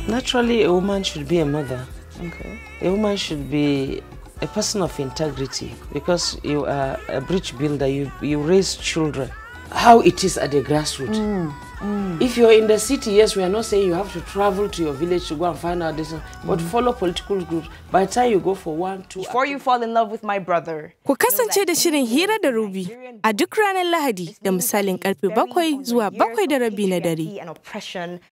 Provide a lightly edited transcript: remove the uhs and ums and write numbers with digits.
Naturally, a woman should be a mother. Okay. A woman should be a person of integrity because you are a bridge builder, you raise children. How it is at the grassroots. If you're in the city, yes, we are not saying you have to travel to your village to go and find out this, but follow political groups. By the time you go for 1, 2... Before you fall in love with my brother. Ku kasance da shirin Hira da Ruby a duk ranar Lahadi da misalin karfe 7 zuwa 7:30 na dare.